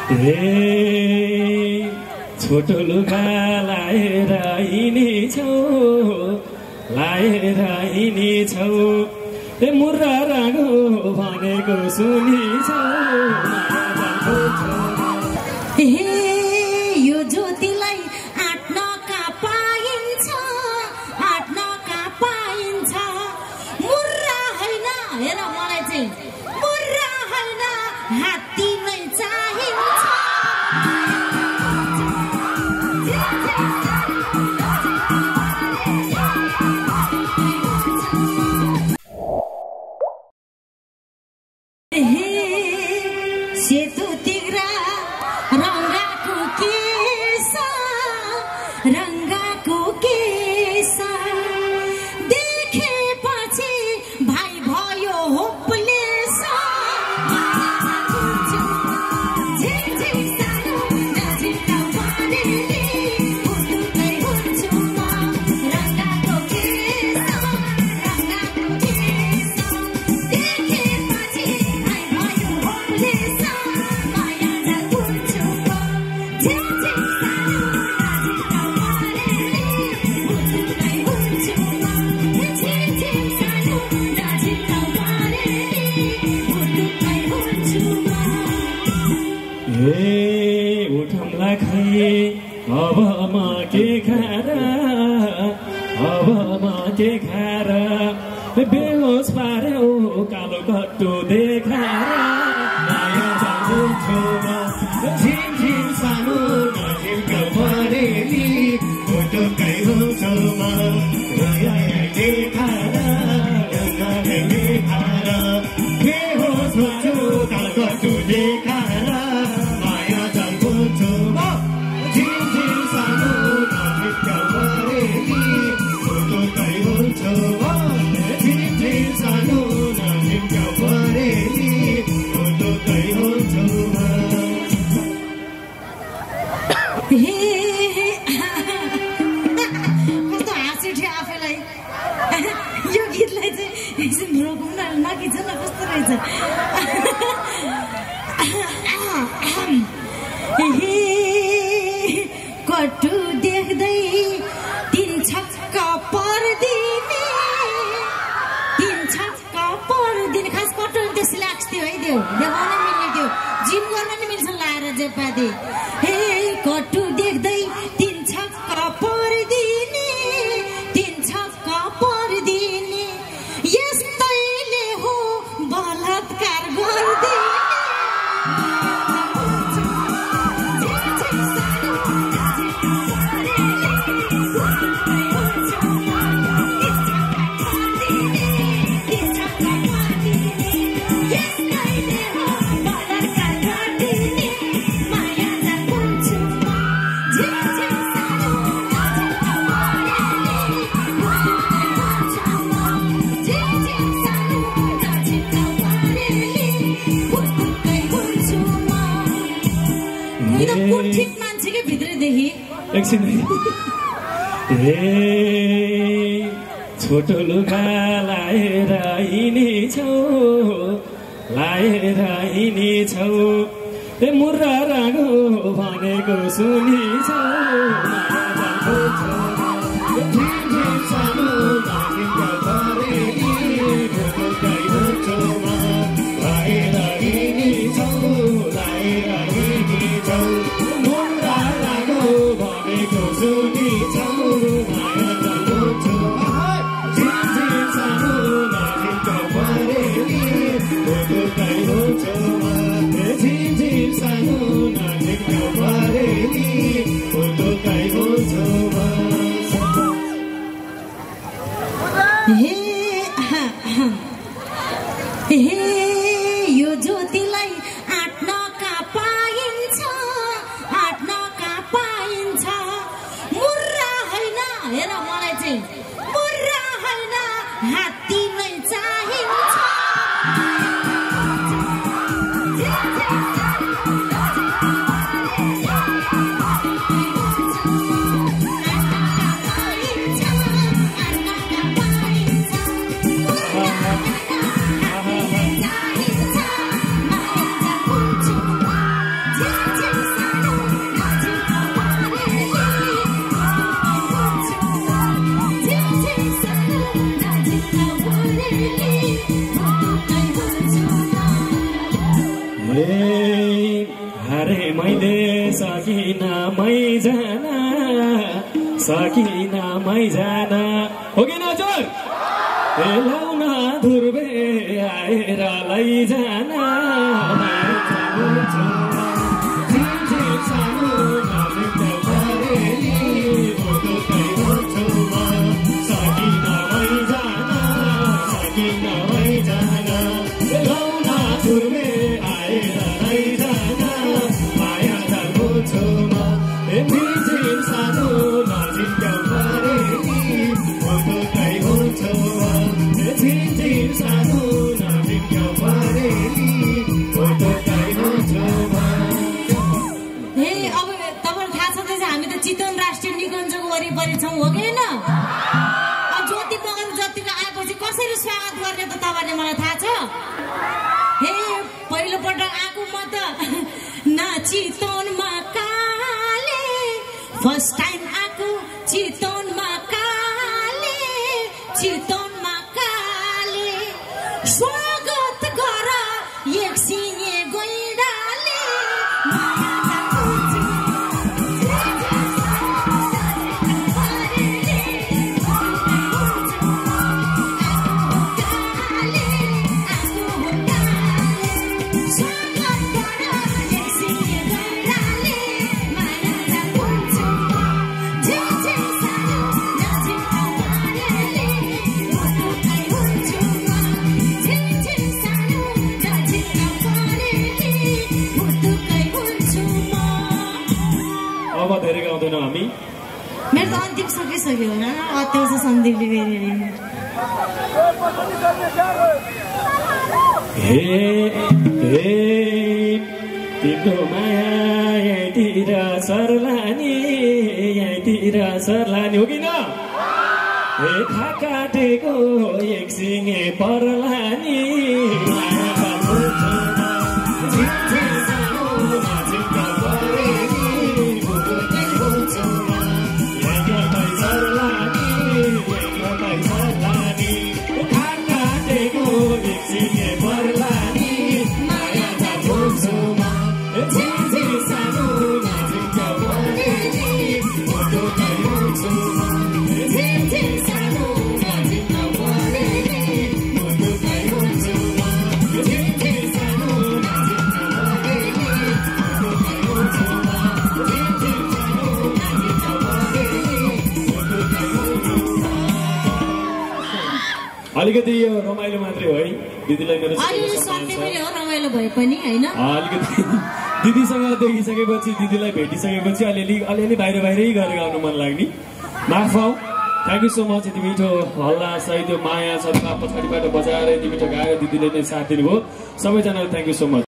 छोटो लुगा लाएर हिँड्छौ मुर्रा रागो भनेको सुनिछौ यो ज्योतिलाई आट्नका पाइन्छ मुर्रा होइन हेर मलाई चाहिँ मुर्रा होइन हात्ती नै चाहिन्छ सेतो तिग्रा रङ्गाको केस देखेपछि भाइ भयो होपलेस उठमला खै अब म के खाएर बेहोस पार्यो कालो कट्टो देखाएर माया जानु छेउमा झिमझिम सानो नजिमका परेली फोटोकै हो छेउमा देखाएर बेहोस भन्छु कालो कट्टो देखाएर कस्तो हाँसी उठ्यो आफैलाई यो गीतलाई चाहिँ एकछिन रोकौँ न नगीत न कस्तो रहेछ कटु देख्दै तीन छक्का पर्दिने खास कटु त्यसले लाग्छ थियो है त्यो देखाउन मिल्ने थियो जिम गर्न नि मिल्छ लाएर जेपादी हे कटु देख्दै तीन छक्का पर्दिने यस्तैले हो बलात्कार गर्दिने मान्छेकै भित्रदेखि एकछिन छोटो लुगा लाएर हिँड्छौ मुर्रा रागो भनेको सुनिछौ यो ज्योतिलाई आट्नका पाइन्छ मुर्रा होइन हेर मलाई चाहिँ मुर्रा होइन हात्ती नै चाहिन्छ हारे मैले सकिन मै जान हो कि नजर लाउन ध्रुवे आएर लैजान चितवन राष्ट्रिय निकुञ्जको वरिपरि छौँ हो कि होइन ज्योति बगान जतिको आएपछि कसरी स्वागत गर्ने त तपाईँले मलाई थाहा छ हे पहिलोपटक आएको म त न चितवनमा काले फर्स्ट टाइम आएको चितवनमा काले चितवनमा काले स्वागत गर एक सिङे गैँडाले अब धेरै गाउँदैनौँ हामी मेरो त अन्तिम सकिसक्यो होइन अत्याउँछ सन्दीपले फेरि हे हे तिम्रो माया यहीँतिर सर्लानी हो कि न हे खा काटेको एक सिङे पर्लानी अलिकति यो रमाइलो मात्रै हो है दिदीलाई मेरो रमाइलो भए पनि होइन अलिकति दिदीसँग देखिसकेपछि दिदीलाई भेटिसकेपछि अलिअलि बाहिरै गरेर गाउनु मन लाग्ने माफ हौ थ्याङ्क यू सो मच यति मिठो हल्ला सहित माया सद्भाव पछाडिबाट बजाएर यति मिठो गायो दिदीले नै साथ दिनुभयो सबैजनालाई थ्याङ्क यू सो मच